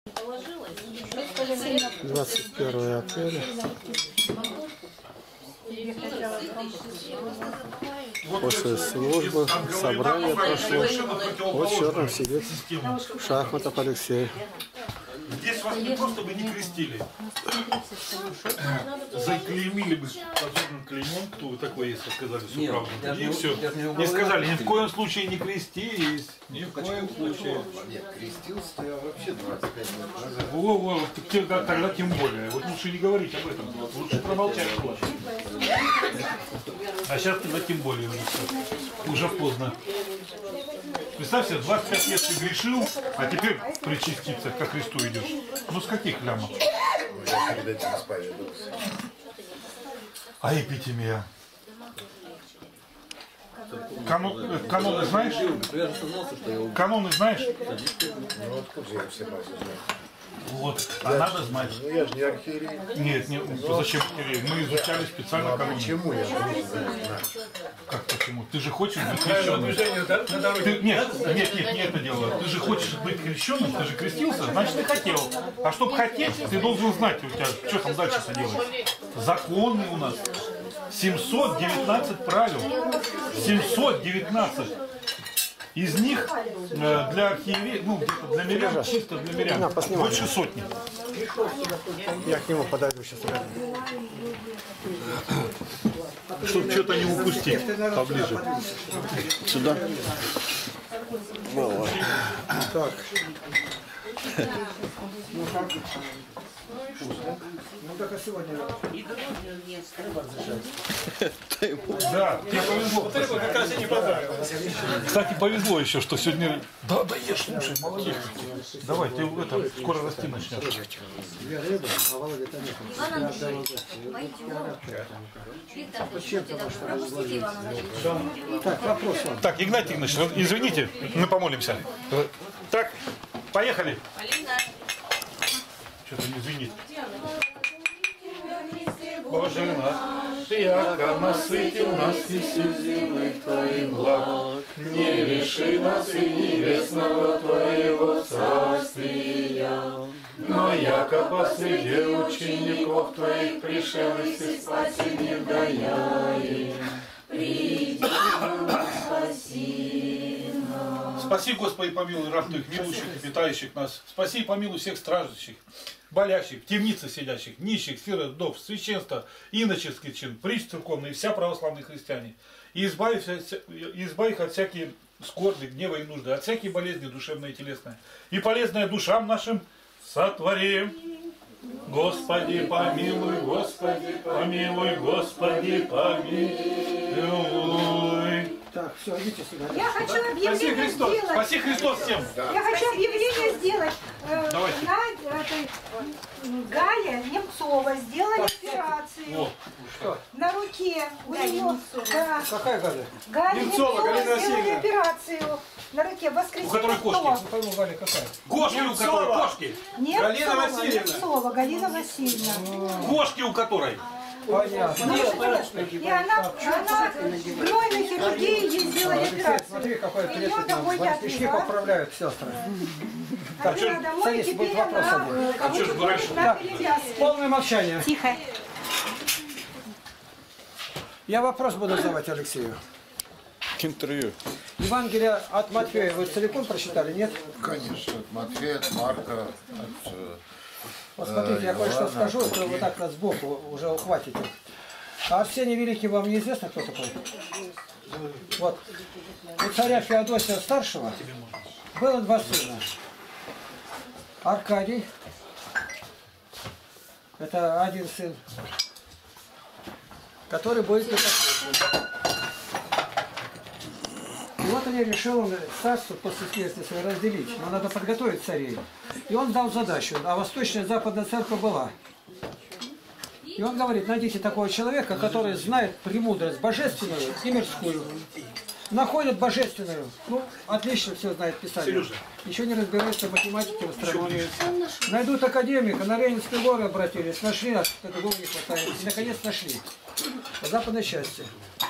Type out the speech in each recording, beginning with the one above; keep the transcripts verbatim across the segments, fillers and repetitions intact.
двадцать первое апреля. После службы собрание прошло. Вот в черном сидит Шахматов Алексей. Здесь вас не просто бы не крестили, заклеймили бы позорным клеймом, кто вы такой есть, сказали всю правду. И все. Не сказали, ни в коем случае не крестились, ни в коем случае. Нет, крестился я вообще двадцать пять лет назад. Во, во, тогда, тогда тем более. Вот лучше не говорить об этом, лучше промолчать. А сейчас тогда тем более уже все. Уже поздно. Представь себе, двадцать пять лет ты грешил, а теперь причаститься, ко Христу идешь. Ну с каких лямов? Я перед этим исповедовался. А эпитемия? Канон, каноны знаешь? Каноны знаешь? Ну откуда я все базы знаю? Вот, а надо знать. Ну я же не архиерей. Нет, нет, зачем архиерей? Мы изучали специально Ну, а каноны. почему я должен знать? Как почему? Ты же хочешь быть крещенным. Ты, нет, нет, нет, не это дело. Ты же хочешь быть крещенным, ты же крестился, значит ты хотел. А чтобы хотеть, ты должен знать, у тебя что там дальше-то делать. Законы у нас. семьсот девятнадцать правил. семьсот девятнадцать. Из них э, для архиереев, ну где-то для мирян, чисто для мирян, больше сотни. Я к нему подойду сейчас. Чтобы что-то не упустить поближе. Сюда. Так. Ну только сегодня. Да, тебе повезло. Как раз не понравилось. Кстати, повезло еще, что сегодня... Да, да ешь, слушай, молодец. Давай, ты это, скоро расти начнешь. Я рыба, а Володя-то нет. Иван Андреевич, Виктор, пропустите Ивана Андреевича. Так, вопрос вам. Так, Игнатий Игнатьевич, извините, мы помолимся. Так, поехали. Что-то не звенит. Боже наш, яко насытил нас Иисус земных Твоих благ, не лиши нас и небесного Твоего царствия, но яко посреди учеников Твоих пришел и спаси мир даяй, приди, спаси нас. Спаси, Господи, помилуй раб Твоих, милующих и питающих нас. Спаси и помилуй всех страждущих, болящих, в темнице сидящих, нищих, сирот, вдов, священства, иноческий чин, притч церковный и вся православные христиане. И избави, избави их от всякие скорби, гнева и нужды, от всякие болезни душевные и телесные. И полезное душам нашим сотвори. Господи, помилуй, Господи, помилуй, Господи, помилуй. Так, все, идите сюда. Я хочу объявление Спаси Христос, сделать. спаси Христос всем. Я хочу объявление сделать. Э, Давайте. на этой, Галя Немцова сделали операцию. О. На руке. У нее, да. Какая Галя? Галя Немцова, Немцова Галина сделали Васильевна. операцию. На руке в воскресенье. У которой кошки. кто? Не пойму, Галя какая? Кошки, у которой кошки. Немцова, Галина Васильевна. Немцова, Галина Васильевна. Кошки, у которой. Понятно. И она, она в гнойной хирургии ей сделали операцию. Смотри, какой Ее ответственный. домой не Варежки отвела. поправляют сестры. Отвела домой, садись, теперь будет вопрос она один. э, А чё ж кого-то вы раньше- ходит на перевязке. Полное молчание. Тихо. Я вопрос буду задавать Алексею. Интервью. Евангелие от Матфея вы целиком прочитали, нет? Конечно, от Матфея, от Марка, от... э, Вот смотрите, я кое-что Иоанна. скажу, то вы так нас сбоку уже ухватите. А Арсений Великий вам неизвестно, кто такой? Вот. У царя Феодосия Старшего было два сына. Аркадий, это один сын, который будет последним. И вот они решил он царство после смерти своей разделить. Но надо подготовить царей. И он дал задачу, а восточная и западная церковь была. И он говорит, найдите такого человека, который знает премудрость божественную и мирскую. Находят божественную. Ну, отлично все знает Писание. Сережа. Еще не разбирается в математике, в астрономии. Найдут академика, на Ленинские горы обратились, нашли, а этого не хватает. И наконец нашли. В западной части.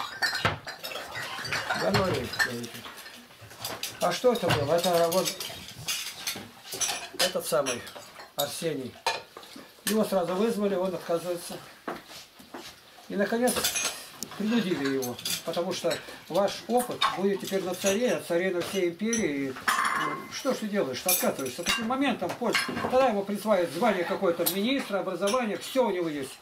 Ганорий. А что это было? Это вот этот самый Арсений. Его сразу вызвали, он отказывается. И, наконец, принудили его, потому что ваш опыт будет теперь на царе, а царе на всей империи. И, ну, что ж ты делаешь? Откатываешься. Таким моментом пользуешься. Тогда ему присваивают звание какой-то министра, образования, все у него есть.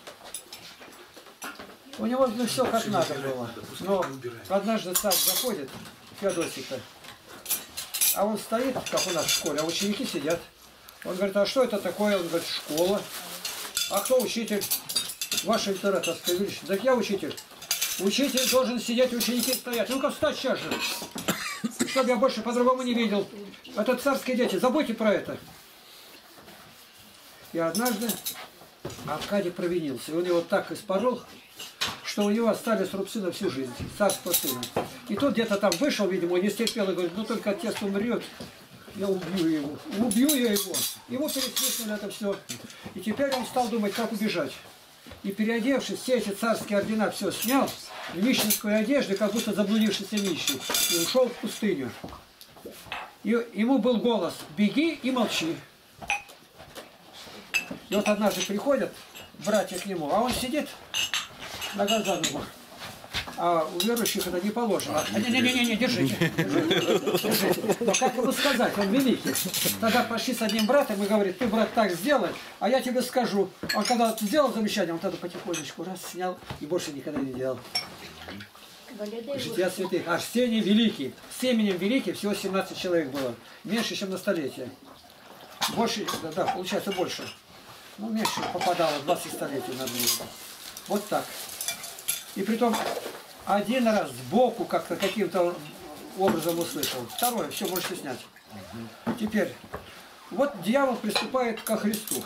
У него ну, все как надо было. Но однажды царь заходит, Феодосик-то, а он стоит, как у нас в школе, а ученики сидят. Он говорит, а что это такое? Он говорит, школа. А кто учитель? Ваше императорское величество. Так я учитель. Учитель должен сидеть, ученики стоят. Ну-ка встать сейчас же. Чтобы я больше по-другому не видел. Это царские дети. Забудьте про это. И однажды Аркадий провинился. И он его так испорол, что у него остались рубцы на всю жизнь. Царство сына. И тут где-то там вышел, видимо, он не стерпел и говорит, ну только отец умрет. Я убью его. Убью я его. Ему пересвистнули это все. И теперь он стал думать, как убежать. И переодевшись, все эти царские ордена все снял, в нищенскую одежду, как будто заблудившийся нищий, и ушел в пустыню. И ему был голос: беги и молчи. И вот однажды приходят братья к нему, а он сидит нога за ногу. А у верующих это не положено. Не-не-не, держите. Держите. Но как ему сказать, он великий. Тогда пошли с одним братом и говорит, ты, брат, так сделай, а я тебе скажу. Он когда сделал замечание, он тогда потихонечку раз снял и больше никогда не делал. Жития святых. Арсений Великий. С именем Великий всего семнадцать человек было. Меньше, чем на столетие. Больше, да, да, получается больше. Ну, меньше попадало двадцать столетий на дне. Вот так. И притом один раз сбоку как-то каким-то образом услышал. Второе, все, можете снять. Теперь, вот дьявол приступает ко Христу.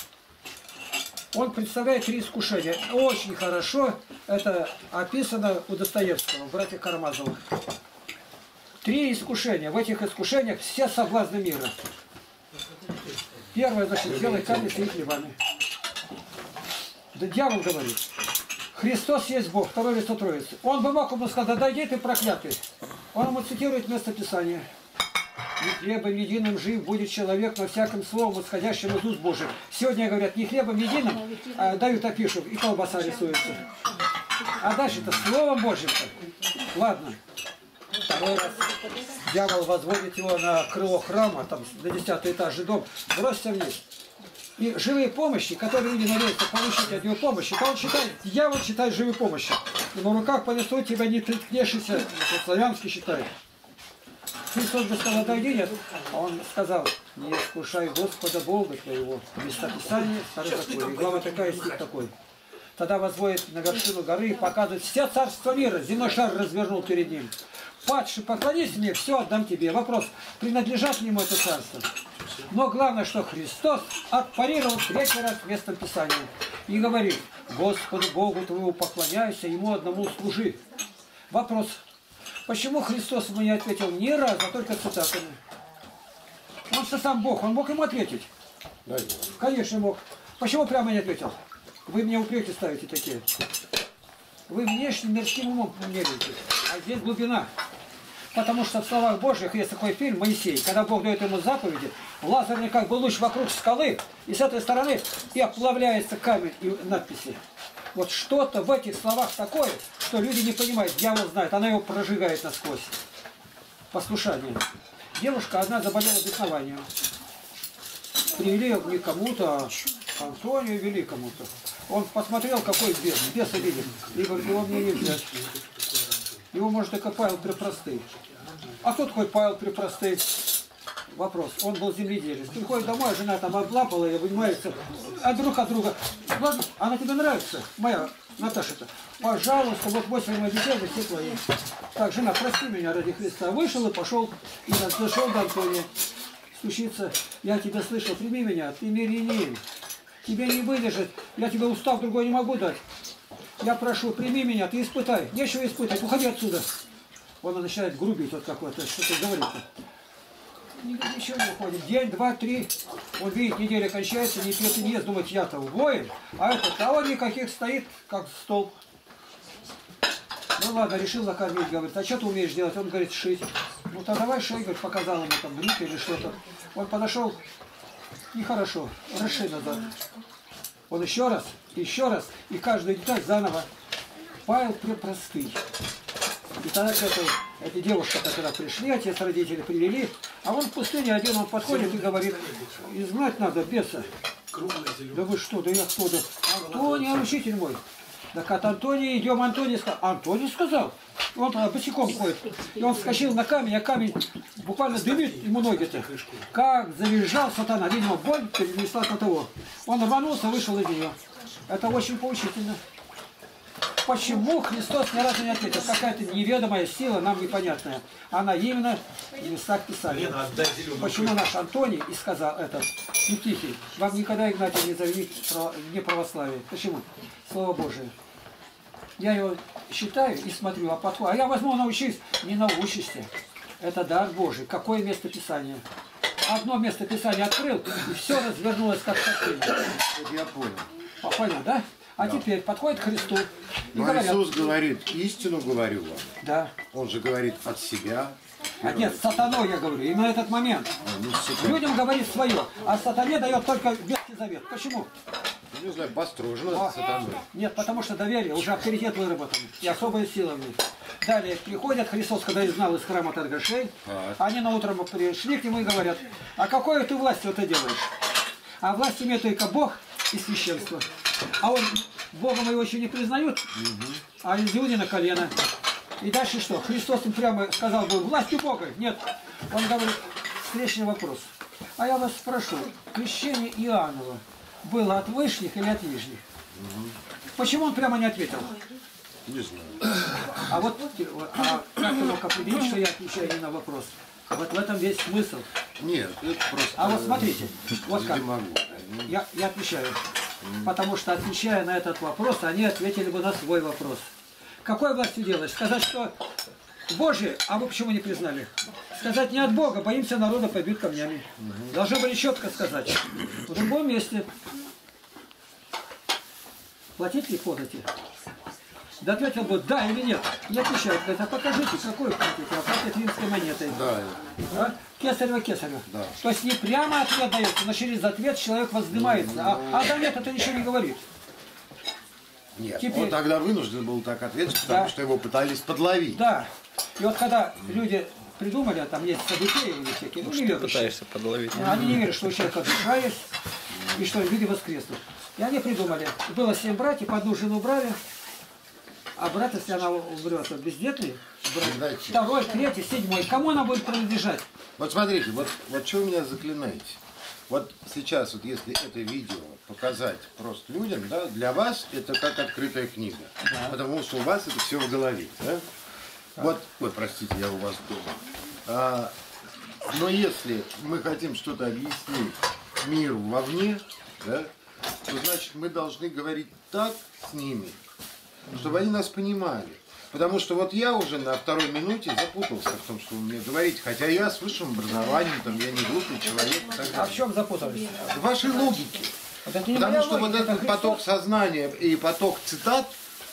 Он представляет три искушения. Очень хорошо это описано у Достоевского, в «Братьях Карамазовых». Три искушения. В этих искушениях все соблазны мира. Первое, значит, сделай камни с их хлебами. Да дьявол говорит. Христос есть Бог, второе лицо Троицы. Он бы мог ему сказать, да иди ты проклятый. Он ему цитирует место Писания. Не хлебом единым жив будет человек, но всяким словом, исходящим из уст Божьих. Сегодня говорят, не хлебом единым, а дают опишу, и колбаса рисуется. А дальше-то словом Божьим-то. Ладно. Второй раз дьявол возводит его на крыло храма, там на десятый этаж дом, бросься вниз. И живые помощи, которые люди надеются получить от него помощи, то он считает, дьявол считает живой помощью. И на руках понесут тебя, не приткнешься, славянский считает. Христос бы сказал, дойди, нет. А он сказал, не искушай Господа Бога твоего. Местописание, второй закон. И глава такая, стих такой. Тогда возводит на вершину горы и показывает все царства мира. Земной шар развернул перед ним. Падший, поклонись мне, все отдам тебе. Вопрос, принадлежат ли ему это царство? Но главное, что Христос отпарировал третий раз местом Писания. И говорит, Господу Богу твоему поклоняйся, Ему одному служи. Вопрос, почему Христос ему не ответил ни разу, а только цитатами? Он что сам Бог, он мог ему ответить? Конечно мог. Почему прямо не ответил? Вы мне упреки ставите такие. Вы внешне мирским умом меряете, а здесь глубина. Потому что в словах Божьих есть такой фильм «Моисей», когда Бог дает ему заповеди, лазерный как бы луч вокруг скалы, и с этой стороны и оплавляется камень и надписи. Вот что-то в этих словах такое, что люди не понимают, дьявол знает, она его прожигает насквозь. Послушание. Девушка одна заболела беснованием. Привели ее не кому-то, а Антонию вели кому-то. Он посмотрел, какой бес, беса видит, и говорит, его мне не взять. Его может только Павел Препростый. А кто такой Павел Препростый? Вопрос. Он был земледелец. Приходит домой, жена там облапала ее, вынимается, а друг от друга. Ладно, она тебе нравится? Моя Наташа-то. Пожалуйста, вот восемь моих детей, вы все твои. Так, жена, прости меня ради Христа. Вышел и пошел, и дошел до Антония. Стучится. Я тебя слышал, прими меня, ты мирянин. Тебе не выдержит. Я тебе устав другой не могу дать. Я прошу, прими меня, ты испытай. Нечего испытать, уходи отсюда. Он начинает грубить, вот какой-то, что-то говорит-то. Ничего не уходит. День, два, три. Он видит, неделя кончается, не пьет и не ест, думает, я-то воин, а это того никаких стоит, как столб. Ну ладно, решил накормить, говорит, а что ты умеешь делать? Он говорит, шить. Ну то давай шей, говорит, показал ему там брюки или что-то. Он подошел, нехорошо, расши назад. Он еще раз, еще раз, и каждую деталь заново. Павел простый. И тогда к этой, этой девушке, когда пришли, отец родители привели, а он в пустыне один, он подходит и говорит, изгнать надо беса. Да вы что, да я кто, да? Антоний, учитель мой. Так от Антония идем, Антоний сказал. Антоний сказал? Он тогда босиком ходит. И он вскочил на камень, а камень буквально дымит ему ноги-то. Как завизжал сатана. Видимо, боль перенесла на того. Он рванулся, вышел из нее. Это очень поучительно. Почему Христос ни разу не ответил? Какая-то неведомая сила, нам непонятная. Она именно в местах Писания. Почему наш Антоний и сказал этот Евтихий, вам никогда Игнатий не заявит про неправославие. Почему? Слово Божие. Я его считаю и смотрю, а подход. А я возьму, научусь. Не научишься. Это дар Божий. Какое место Писания? Одно место Писания открыл, и все развернулось как картина. Вот я понял. Понял, да? А да. Теперь подходит к Христу и Но говорят, Иисус говорит, истину говорю вам. Да. Он же говорит от себя. А нет, сатаной я говорю, именно этот момент. А, ну, Людям говорит свое, а сатане дает только Ветхий Завет. Почему? не знаю, построжено А, от сатаны. нет, потому что доверие, уже авторитет выработан, и особая сила в них. Далее приходят, Христос, когда изгнал из храма торгашей, Так. они на утро пришли к нему и говорят, а какой ты властью это делаешь? А власть имеет только Бог и священство. А он, Богом его еще не признают, а иудеи на колено. И дальше что? Христос им прямо сказал бы, властью Бога. Нет. Он говорит, встречный вопрос. А я вас спрошу, крещение Иоаннова было от вышних или от нижних? Почему он прямо не ответил? Не знаю. А вот а как ты мог определить, что я отвечаю не на вопрос? Вот в этом весь смысл. Нет, это просто... А вот смотрите, вот как. Не могу. Я, я отвечаю. Потому что, отвечая на этот вопрос, они ответили бы на свой вопрос. Какой властью делаешь? Сказать, что Божие, а вы почему не признали? Сказать не от Бога, боимся народа, побьют камнями. Должны были четко сказать. В другом месте. Платить ли подати? Да ответил бы, да или нет. Не отвечают. Говорит, а покажите, какую платите? А платят римской монетой. Да. А? Кесарева, кесарева. Да. То есть не прямо ответ дается, но через ответ человек воздымается. А, а да нет, это ничего не говорит. Нет, Теперь- он тогда вынужден был так ответить, потому Да. что его пытались подловить. Да. И вот когда люди придумали, а там есть события или всякие, ну, неверующие. Пытаешься подловить. Они не верят, что у человека душа есть, и что люди воскреснут. И они придумали. Было семь братьев, одну жену брали, а брат, если она умрет, бездетный, брат, Знаете. второй, третий, седьмой. Кому она будет принадлежать? Вот смотрите, вот, вот что вы меня заклинаете? Вот сейчас, вот если это видео показать просто людям, да, для вас это как открытая книга. Потому что у вас это все в голове. Да? Вот, ой, простите, я у вас дома. А, но если мы хотим что-то объяснить миру вовне, да, то значит мы должны говорить так с ними, чтобы они нас понимали. Потому что вот я уже на второй минуте запутался в том, что вы мне говорите, хотя я с высшим образованием, там, я не глупый человек и так А в далее. чем запутались? В вашей логике. Вот это не Потому моя что вот логика, это этот Христос. поток сознания и поток цитат,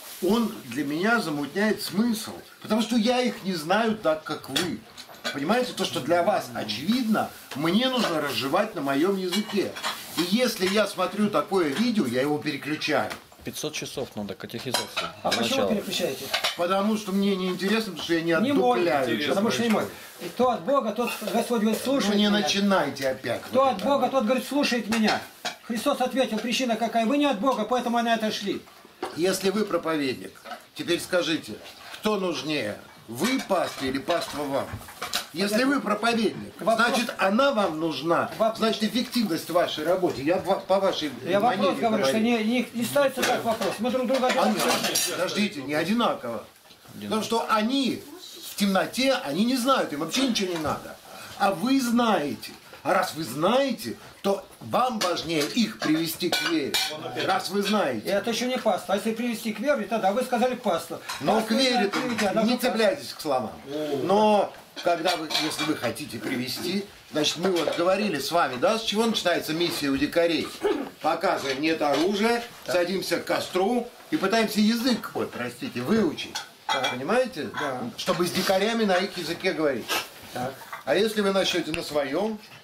он для меня замутняет смысл. Потому что я их не знаю так, как вы. Понимаете, то, что для вас очевидно, мне нужно разжевать на моем языке. И если я смотрю такое видео, я его переключаю. пятьсот часов надо катехизации. А для почему начала. переключаете? Потому что мне неинтересно, потому что я не Не мой, отдупляю. потому что не мой. И кто от Бога, тот Господь говорит, Ну слушай не меня. начинайте опять. Кто вот от это. Бога, тот говорит, слушает меня. Христос ответил, причина какая? Вы не от Бога, поэтому на это шли. Если вы проповедник, теперь скажите, кто нужнее, вы пастве или паства вам? Если вы проповедник, Вопрос- значит она вам нужна, Вопрос- значит эффективность в вашей работе. Я по по вашей Я вопрос манере говорю, что говорю. не, не, не ставится так вопрос. Мы друг друга А делаем. нет, подождите, не одинаково. Потому что они в темноте, они не знают, им вообще ничего не надо. А вы знаете. А раз вы знаете, то вам важнее их привести к вере. Раз вы И знаете. это еще не паства. А если привести к вере, тогда вы сказали паства. Но Паства к вере это приведение, она не же паства. цепляйтесь к словам. Но когда вы, если вы хотите привести, значит, мы вот говорили с вами, да, с чего начинается миссия у дикарей? Показываем, нет оружия, садимся к костру и пытаемся язык, ой, простите, выучить. Понимаете? Чтобы с дикарями на их языке говорить. Так. А если вы начнете на своем,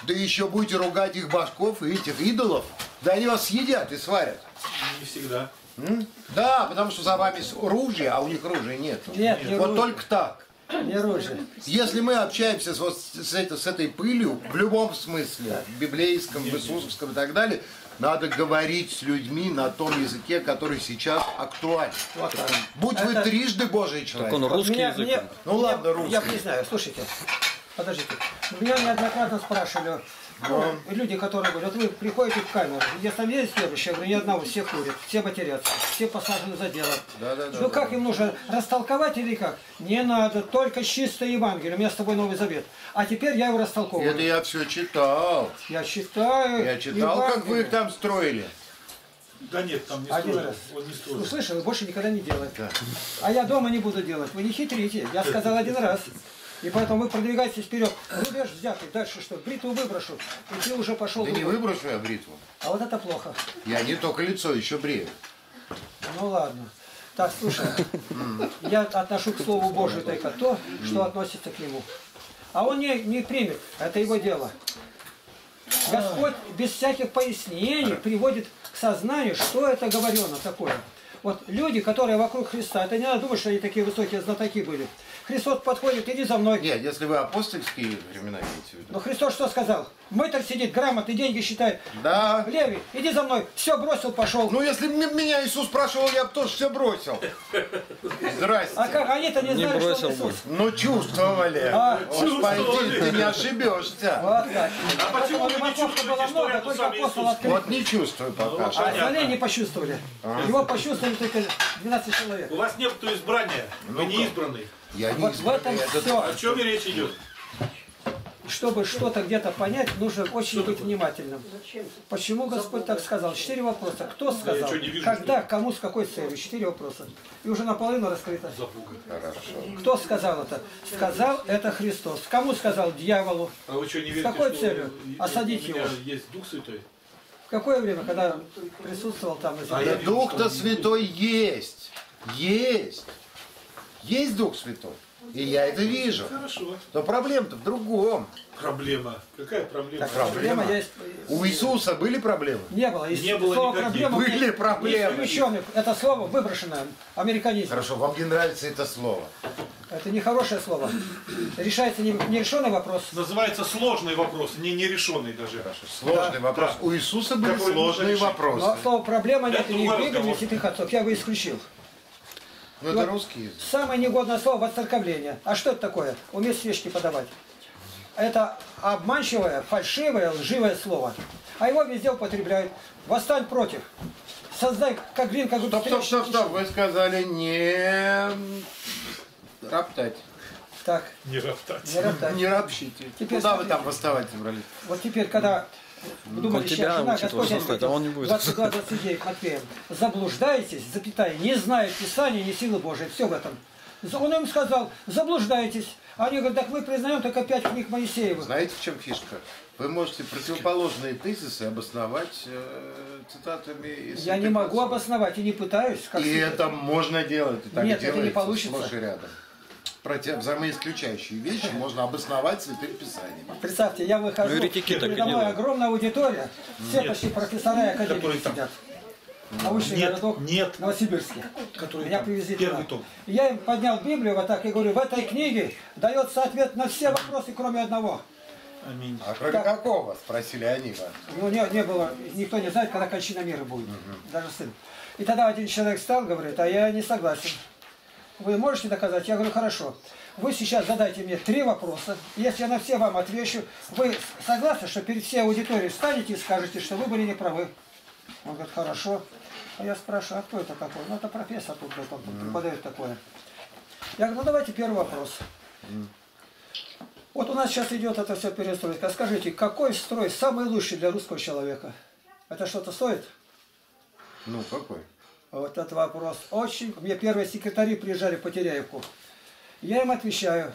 Да еще будете ругать их башков и этих идолов. Да они вас съедят и сварят. Не всегда. М? Да, потому что за вами оружие, а у них оружия нет. Нет, не Вот оружие. только так. Не оружие. Если мы общаемся с, вот, с, это- с этой пылью, в любом смысле, в библейском, в иисусовском и так далее, надо говорить с людьми на том языке, который сейчас актуален. Вот так. Будь вы Это- трижды Божий человек. Так он русский Меня- язык. меня- Ну меня- ладно, русский. Я не знаю, слушайте. Подождите. Меня неоднократно спрашивали, ну, люди, которые говорят, вот вы приходите в камеру, где там есть верующие, я говорю, ни одного, все курят, все матерятся, все посажены за дело. Да, да, да, Ну да, как да. им нужно растолковать или как? Не надо, только чистое Евангелие, у меня с тобой Новый Завет. А теперь я его растолковываю. Это я все читал. Я читаю Я читал, как вы их там строили. Да нет, там не Один строил. раз. Он не строил. Ну, слышал, больше никогда не делать. Да. А я дома не буду делать. Вы не хитрите. Я сказал один раз. И поэтому вы продвигаетесь вперед. Рубеж взятый. Дальше что? Бритву выброшу. И ты уже пошел. Да не другой. выброшу я бритву. А вот это плохо. Я не только лицо, еще брею. Ну ладно. Так, слушай. Я отношу к Слову Божию только то, что относится к Нему. А он не, не примет. Это его дело. Господь без всяких пояснений приводит к сознанию, что это говорено такое. Вот люди, которые вокруг Христа, это не надо думать, что они такие высокие знатоки были. Христос подходит, иди за мной. Нет, если вы апостольские времена имеете в виду. Но Христос что сказал? Мытарь сидит, грамоты, деньги считает. Да. Левий, иди за мной. Все, бросил, пошел. Ну, если бы меня Иисус спрашивал, я бы тоже все бросил. Здрасте. А как они-то не Не знали, что бросил он Иисус? Ну, чувствовали. А, Господи, ты не ошибешься. Вот так. А почему вы не Апостолов чувствуете, было что много, рядом только с вами апостол Иисус? открыл. Вот не чувствую пока что. А остальные не почувствовали. Его почувствовали только двенадцать человек. У вас нет избрания, вы не избранный. Я не Вот в этом избранный. все. О чем и речь идет? Чтобы что-то где-то понять, нужно очень быть внимательным. Почему Господь так сказал? Четыре вопроса. Кто сказал? что, не вижу, Когда? Кому? С какой целью? Четыре вопроса. И уже наполовину раскрыто. Хорошо. Кто сказал это? Сказал это Христос. Кому сказал? Дьяволу. А вы что, не верите, какой что целью? у- Осадить у меня его. есть Дух Святой? В какое время, когда присутствовал там на А земле? я Да вижу, Дух-то что- Святой есть. Есть. Есть Дух Святой. И я это вижу. Хорошо. Но проблема-то в другом. Проблема. Какая проблема? Так, проблема есть. У Иисуса были проблемы? Не было. И Не было слово никаких. проблема Были не- проблемы. не исключено. Это слово выброшено. Американизм. Хорошо, вам не нравится это слово. Это не хорошее слово. Решается не- нерешенный вопрос. Называется сложный вопрос, не нерешенный даже. Сложный Да, вопрос. да. У Иисуса были Какой сложные нужно решить? вопросы. Но слово проблема нет Это и не в другой Библии, ни в разговор. святых отцов. Я его исключил. Ну это русский язык. Самое негодное слово – воцерковление. А что это такое? Уметь свечки подавать. Это обманчивое, фальшивое, лживое слово. А его везде употребляют. Восстань против. Создай, как глин, как Стоп, стоп, стоп, стоп. Вы сказали не роптать. Так, Не роптать. не роптать. Не ропщите. Теперь Куда вы смотрите. там восставать собрались? Вот теперь, когда вы думали, Он сейчас тебя жена, учит Господь восстать, а он не будет. двадцать два двадцать девять Матфеем. Заблуждаетесь, запятая, не зная Писания, ни силы Божией. Все в этом. Он им сказал, заблуждаетесь. А они говорят, так мы признаем только пять книг Моисеевых. Знаете, в чем фишка? Вы можете противоположные тезисы обосновать э, цитатами из Я не святых могу отцов. обосновать и не пытаюсь. Как И всегда. это можно делать. И так Нет, это не делается получится. сплошь и рядом. Против взаимоисключающие вещи можно обосновать святым писанием. Представьте, я выхожу, Ну, еретики так и передо мной делают. огромная аудитория, все Нет. почти профессора и академики Которые там. сидят. Научный Нет, городок нет. Новосибирске. Который Меня там, привезли первый туда. том. И я им поднял Библию вот так и говорю, в этой книге дается ответ на все вопросы, кроме одного. Аминь. А кроме Так. какого? Спросили они вас. Ну, не, не было, никто не знает, когда кончина мира будет. Даже сын. И тогда один человек встал, говорит, а я не согласен. Вы можете доказать? Я говорю, хорошо. Вы сейчас задайте мне три вопроса. Если я на все вам отвечу, вы согласны, что перед всей аудиторией встанете и скажете, что вы были неправы? Он говорит, хорошо. А я спрашиваю, а кто это такой? Ну, это профессор тут, он тут преподает такое. Я говорю, ну давайте первый вопрос. Вот у нас сейчас идет это все перестройка. Скажите, какой строй самый лучший для русского человека? Это что-то стоит? Ну, какой? Вот этот вопрос очень... Мне первые секретари приезжали в Потеряевку. Я им отвечаю,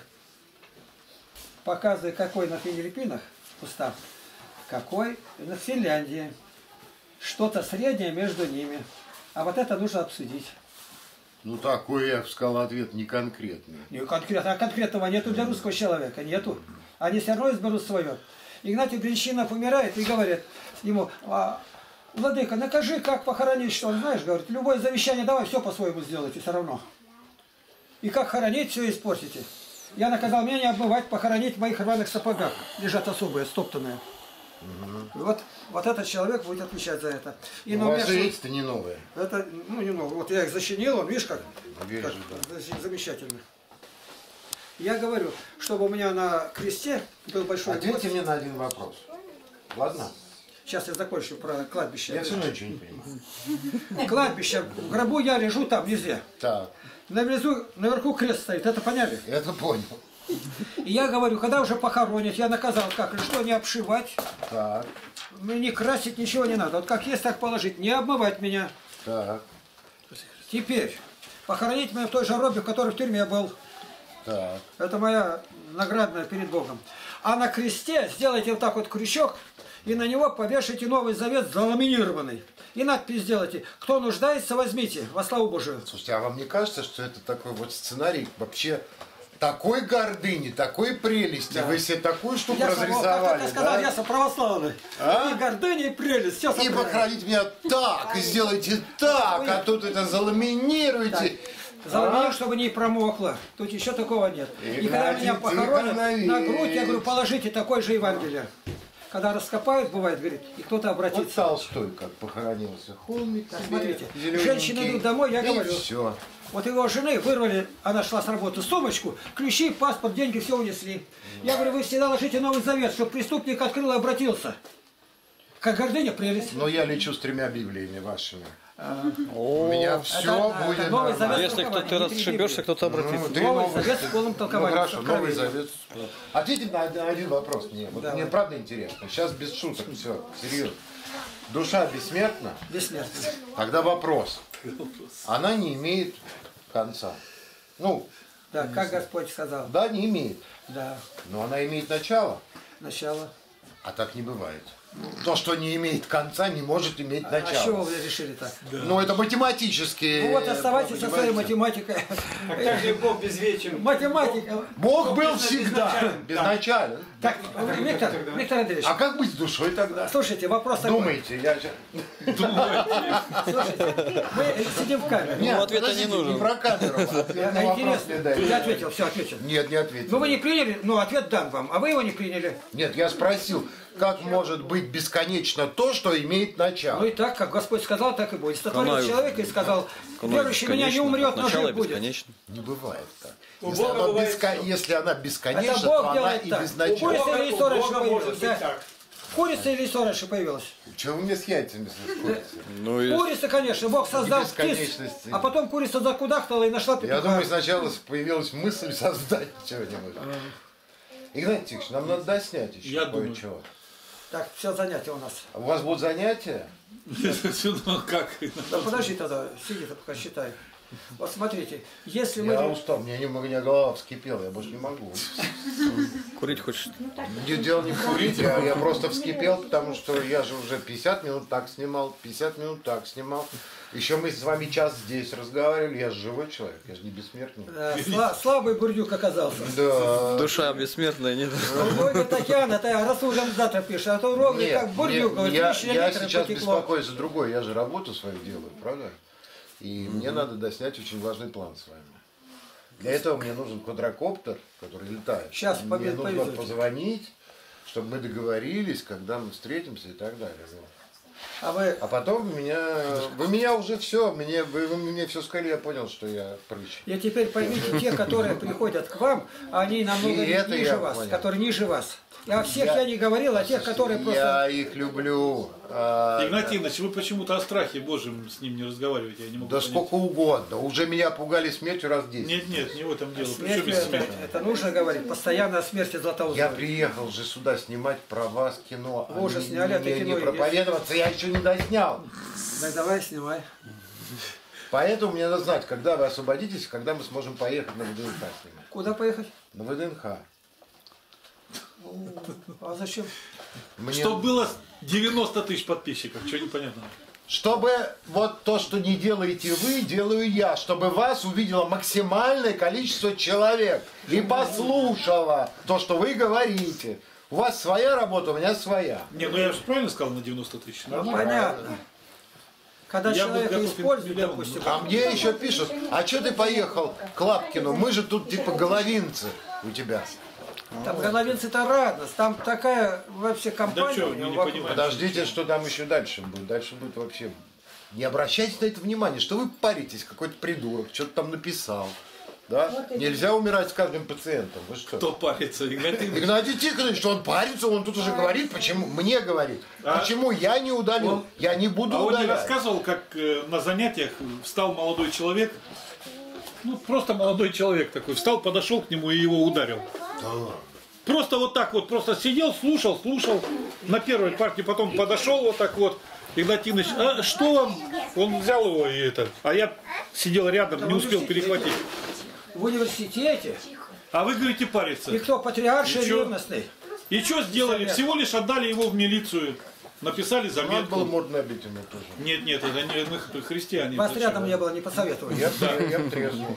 показывая, какой на Филиппинах устав, какой на Финляндии. Что-то среднее между ними. А вот это нужно обсудить. Ну, такой, я бы сказал, ответ не конкретный. Не конкретно, а конкретного нету для русского человека, нету. Они все равно изберут свое. Игнатий Бринщина умирает и говорит ему: а, владыка, накажи, как похоронить, что он, знаешь, говорит, любое завещание давай, все по-своему сделайте все равно. И как хоронить, все испортите. Я наказал меня не обмывать, похоронить в моих рваных сапогах. Лежат особые, стоптанные. Угу. Вот, вот этот человек будет отвечать за это. И у вас эти-то не новые. Это, ну, не новые. Вот я их защитил, он, видишь, как, Вижу, как да. замечательно. Я говорю, чтобы у меня на кресте был большой Ответьте гвоздь. мне на один вопрос. Ладно? Сейчас я закончу про кладбище. Я все равно ничего не понимаю. Кладбище, в гробу я лежу там везде. Так. Наверху, наверху крест стоит, это поняли? Это понял. И я говорю, когда уже похоронят, я наказал, как, что не обшивать, Так. не красить, ничего не надо. Вот как есть, так положить, не обмывать меня. Так. Теперь, похоронить меня в той же робе, в которой в тюрьме был. Так. Это моя наградная перед Богом. А на кресте сделайте вот так вот крючок, и на него повешайте Новый Завет заламинированный. И надпись сделайте: кто нуждается, возьмите, во славу Божию. Слушайте, а вам не кажется, что это такой вот сценарий вообще такой гордыни, такой прелести? Да. Вы себе такую штуку я разрисовали, как я сказал, да? я православный. А? И гордыня, и прелесть. Все и похоронить меня так, и сделайте так, а тут это заламинируйте. Заламинир, а? чтобы не промокло. Тут еще такого нет. Игнатий, и когда меня похоронят, на грудь, я говорю, положите такое же Евангелие. Когда раскопают, бывает, говорит, и кто-то обратится. Вот Толстой как похоронился. Холмик, так, смотрите, женщины идут домой, я говорю. Все. Вот его жены вырвали, она шла с работы, сумочку, ключи, паспорт, деньги, все унесли. Я говорю, вы всегда ложите Новый Завет, чтобы преступник открыл и обратился. Как гордыня, прелесть. Но я лечу с тремя Библиями вашими. А, у меня все это, будет это Новый Завет. Если кто-то расшибешься, кто-то обратится. Ну, Новый новый Завет с полным толкованием. Ну, хорошо, Новый Завет. Ответьте на один, один вопрос мне. Вот мне правда интересно. Сейчас без шуток, все, серьезно. Душа бессмертна? Бессмертна. Тогда вопрос. Она не имеет конца. Ну, да, как Господь сказал. Да, не имеет. Да. Но она имеет начало. Начало. А так не бывает. То, что не имеет конца, не может иметь а, начала. А чего вы решили так? Да. Ну, это математически. Ну вот оставайтесь со своей математикой. А как же Бог безвечен? Математика. Бог был всегда безначален. Так, Виктор, Виктор Андреевич. А как быть с душой тогда? Слушайте, вопрос такой. Думаете, я Слушайте, мы сидим в камере. Ну, ответа не нужен. Не про камеру. Интересно. Я ответил, все, ответил. Нет, не ответил. Ну вы не приняли, ну ответ дам вам, а вы его не приняли. Нет, я спросил, как может быть бесконечно то, что имеет начало? Ну и так, как Господь сказал, так и будет. Сотворил Канаю. человека и сказал, верующий меня не умрет, но жив будет. Бесконечно. Не бывает так. У Если, Бога она, бывает беско... всё. Если она бесконечна, Это Бог то она делает и так. безначальна. У Курицы или яйцо раньше Бога может быть появилось? так. Курица или яйцо раньше появилось? Чего вы мне с яйцами сходите? Ну, и... Курица, конечно, Бог создал птиц, бесконечности. а потом курица закудахтала и нашла петуха. Я думаю, сначала появилась мысль создать чего-нибудь. Игнатий Тихонович, нам надо доснять еще Я думаю. кое-чего. Так, все занятия у нас. У вас будут занятия? Ну как? Да подожди тогда, сиди, пока считай. Вот смотрите, если мы... Я устал, мне немного не голова вскипела, я больше не могу. Курить хочешь? Не дело не в курить, я, я просто вскипел, потому что я же уже пятьдесят минут так снимал, пятьдесят минут так снимал. Еще мы с вами час здесь разговаривали, я же живой человек, я же не бессмертный. Да, сла- слабый бурдюк оказался. Да. Душа бессмертная, нет? Ой, Татьяна, ты Расулжан завтра пишет, а то ровно Нет, как бурдюк, нет, говорит, я, тысяча я литров сейчас потекло. беспокоюсь за другое, я же работу свою делаю, правда? И мне надо доснять очень важный план с вами. Для этого мне нужен квадрокоптер, который летает. Сейчас мне побед- нужно повезете. позвонить, чтобы мы договорились, когда мы встретимся и так далее. Вот. А вы... А потом меня, вы меня уже все, мне, вы, вы мне все сказали, я понял, что я прыщ. И теперь поймите, те, которые приходят к вам, они намного И это ниже я вас, понял. которые ниже вас. И о всех я, Я- не говорил, а тех, которые Я просто... их люблю. а, Игнатий Иванович, вы почему-то о страхе Божьем с ним не разговариваете, я не могу Да понять. сколько угодно. Уже меня пугали смертью раз десять. Нет, нет, не в этом дело. Смерть, Причем без это, смерти? это нужно говорить, постоянно о смерти Златоуста. Я приехал же сюда снимать про вас кино. Вы уже а не- сняли это не, кино, не есть. проповедоваться, я еще не доснял. Да давай, снимай. Поэтому мне надо знать, когда вы освободитесь, когда мы сможем поехать на ВДНХ снимать. Куда поехать? На ВДНХ. А зачем? Мне- Чтоб было девяносто тысяч подписчиков, что непонятно. Чтобы вот то, что не делаете вы, делаю я. Чтобы вас увидело максимальное количество человек. И послушало то, что вы говорите. У вас своя работа, у меня своя. Не, ну я же правильно сказал на девяносто тысяч. Ну, Нормально. понятно. Когда Я человека бы готов используют, миллион. допустим, А мне еще пишут, а что ты поехал к Лапкину? Мы же тут типа головинцы у тебя. там головинцы-то радость, там такая вообще компания. Да чё, у мы него не вокруг. понимаем. Подождите, что там еще дальше будет. Дальше будет вообще... Не обращайте на это внимания, что вы паритесь, какой-то придурок, что-то там написал. Да? Нельзя умирать с каждым пациентом. Вы что? Кто парится? Игнатий? Игнатий Тихонович, что он парится, он тут уже говорит, почему, мне говорит, А? почему я не удалил, Он- я не буду А он не удалять. рассказывал, как э, на занятиях встал молодой человек, ну просто молодой человек такой, встал, подошел к нему и его ударил. Просто вот так вот, просто сидел, слушал, слушал на первой партии, потом подошел вот так вот. Игнатий Ильич, а что вам? Он взял его и это, а я сидел рядом, не успел перехватить. В университете. А вы говорите париться. И кто патриарший И чё? ревностный? И что сделали? Всего лишь отдали его в милицию. Написали Надо было заметку. морду набить ему тоже. Нет, нет, это не мы христиане. Вас Зачем? рядом не было, не посоветовали. Я, я б треснул.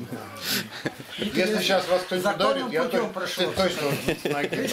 Если сейчас вас кто-нибудь Законным ударит, я путем то- прошел. точно с ноги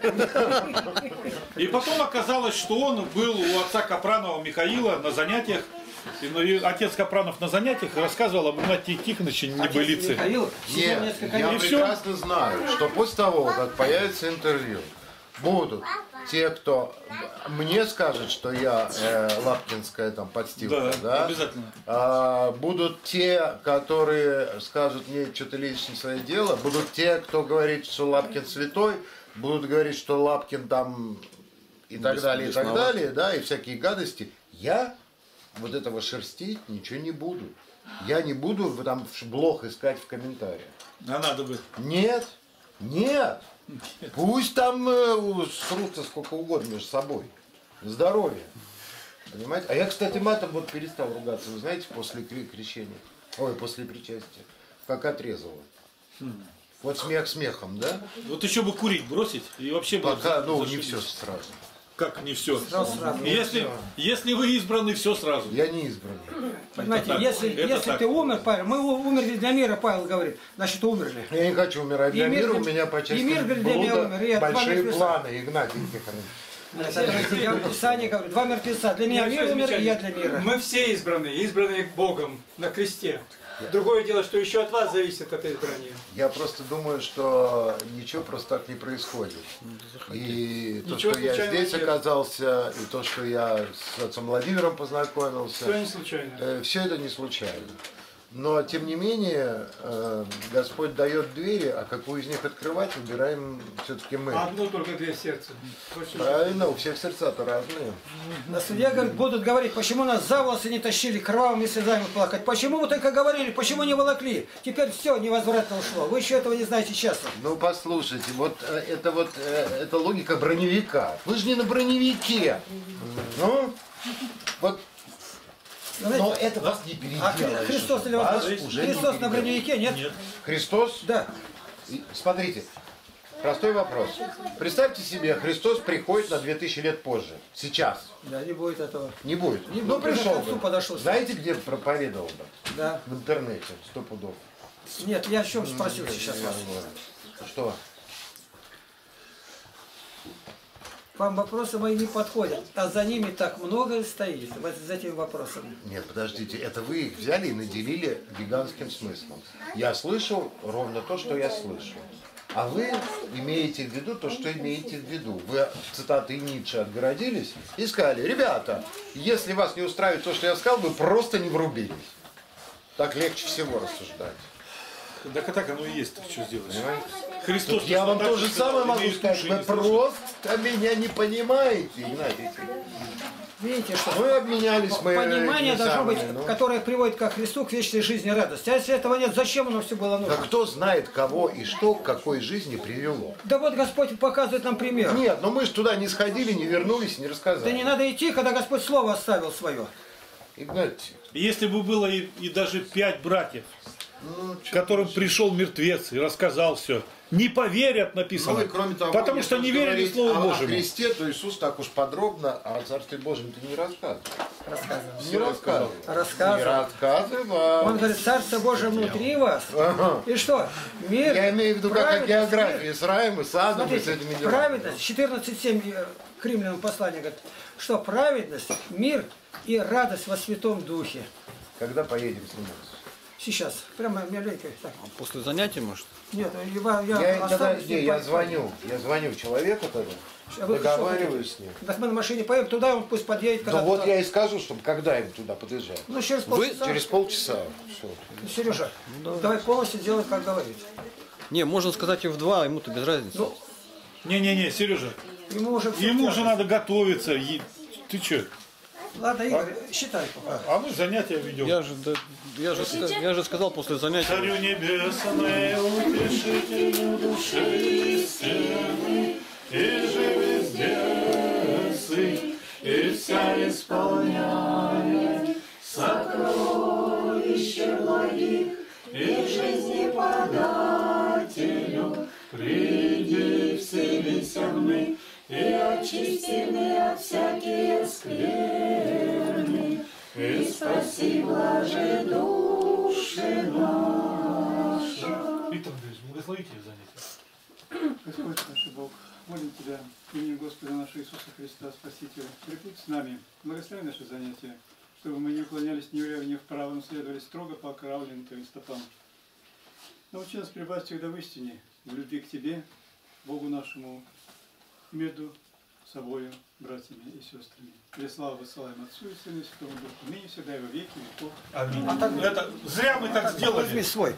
дам. И потом оказалось, что он был у отца Капранова Михаила на занятиях. И, ну, и отец Капранов на занятиях рассказывал об Игнатии Тихоновиче небылице. Михаил сидел Нет, несколько я лет. И всё? прекрасно знаю, что после того, как появится интервью, будут те, кто мне скажет, что я э, лапкинская там подстилка, Да, да, обязательно. А, будут те, которые скажут, мне что-то лично свое дело, будут те, кто говорит, что Лапкин святой, будут говорить, что Лапкин там и так Бес- далее, и так бесноват. далее, да, и всякие гадости. Я вот этого шерстить ничего не буду. Я не буду там блох искать в комментариях. А надо бы. Нет, нет. Пусть там э, срутся сколько угодно между собой. Здоровье. Понимаете? А я, кстати, матом вот перестал ругаться, вы знаете, после кре- крещения. Ой, после причастия. Как отрезало. Вот смех смехом, да? Вот еще бы курить бросить и вообще бы Пока, ну, не зашибись. все сразу. Как не все? Сразу, сразу. Если, если вы избраны, все сразу. Я не избранный. Понимаете, так, если, это если так. ты умер, Павел, мы у- умерли для мира, Павел говорит, значит умерли. Я не хочу умирать для И мир мира, у для- меня по и части мир для меня блуда умер, и от большие памяти планы, Игнатий Тихонович. Я в Писании говорю, два мертвеца. Для меня мир умер, и я для мира. Мы все избранные, избранные Богом на кресте. Другое дело, что еще от вас зависит это избрание. Я просто думаю, что ничего просто так не происходит. И то, Ничего что я случайного здесь нет. оказался, и то, что я с отцом Владимиром Все познакомился, не случайно. все это не случайно. Но, тем не менее, э, Господь дает двери, а какую из них открывать, выбираем все-таки мы. Одно только две сердца. Больше Правильно, у всех сердца-то разные. На суде говорит, будут говорить, почему нас за волосы не тащили, кровавыми слезами плакать. Почему вы только говорили, почему не волокли? Теперь все невозвратно ушло. Вы еще этого не знаете честно. Ну, послушайте, вот э, это вот, э, это логика броневика. Вы же не на броневике. Ну, вот, Вы но знаете, это вас не а переделаешь. Хри- Христос или Вас вас? уже не Христос на переделаешь. броневике, нет? Нет. Христос? Да. И смотрите, простой вопрос. Представьте себе, Христос приходит на две тысячи лет позже. Сейчас. Да, не будет этого. Не будет. Не ну, будет, пришел к концу бы. подошел. Знаете, где проповедовал бы? Да. В интернете, сто пудов. Нет, я о чем спросил сейчас вас. Что? Вам вопросы мои не подходят, а за ними так много стоит, вот за этими вопросами. Нет, подождите, это вы их взяли и наделили гигантским смыслом. Я слышал ровно то, что я слышал. А вы имеете в виду то, что имеете в виду. Вы цитаты Ницше отгородились и сказали, ребята, если вас не устраивает то, что я сказал, вы просто не врубились. Так легче всего рассуждать. Так, так оно и есть, что сделаешь. Понимаете? Христос Я вам точно то же так сказал, самое могу имеет сказать. уши и Вы не слышит. просто меня не понимаете, Игнатий. Видите, что Мы обменялись, мы понимание эти должно быть, самые, ну. которое приводит ко Христу, к вечной жизни и радости. А если этого нет, зачем оно все было нужно? Да кто знает, кого и что к какой жизни привело. Да вот Господь показывает нам пример. Нет, но мы же туда не сходили, не вернулись, не рассказали. Да не надо идти, когда Господь Слово оставил свое. Игнатий, Если бы было и, и даже пять братьев, ну, чё которым ты- пришел мертвец и рассказал все, Не поверят, Ну написано. и кроме того, потому если что не верили говорить Слову о, о Божьему. Христе, то Иисус так уж подробно о Царстве Божьем-то не рассказывал. Рассказывал. Не рассказывал. Не Рассказывал. рассказывал. Он говорит, Царство Божие внутри вас. Ага. И что? Мир, Я имею в виду как о праведность, географии мир. с раем и садом и с Смотрите, этими делами. праведность, четырнадцать семь э, к римлянам послание говорит, что праведность, мир и радость во Святом Духе. Когда поедем сниматься? Сейчас, прямо маленько. Так. После занятия, может? Нет, я, я, Я, тогда, останусь, не, не я пойду. звоню, я звоню человеку тогда, А вы договариваюсь с ним. Так мы на машине поедем туда, он пусть подъедет. Ну Когда вот туда. я и скажу, что когда им туда подъезжать. Ну, через Вы полчаса. Через полчаса. Все. Ну, Сережа, давай полностью делай, как говорит. Не, можно сказать и в два, ему-то без разницы. Ну, Не-не-не, Сережа, ему уже все ему тяжко. уже надо готовиться. Е- Ты что? Ладно, Игорь, считай пока. А мы занятия ведем. Я же, да, я же, ска- я же сказал после занятия. Царю небесный, утешителю души истины, и же везде сы, и вся исполняет сокровища благих, и жизни подателю, приди всевесерный, и очистины от всякие скверны, и спаси блаже души наши. Виктор Андреевич, благословите занятия. Господь наш Бог, молим Тебя, именем Господа нашего Иисуса Христа, Спасителя, прибудь с нами, благослови наши занятия, чтобы мы не уклонялись ни влево, ни вправо, но следовали строго по окровавленным Твоим стопам. Научи нас пребывать всегда в истине, в любви к Тебе, Богу нашему, между собою, братьями и сестрами. Для славы высылаем Отцу и Сыну и Святому Духу, ныне всегда и во веки веков. Аминь. Это, зря мы так сделали. Возьми свой.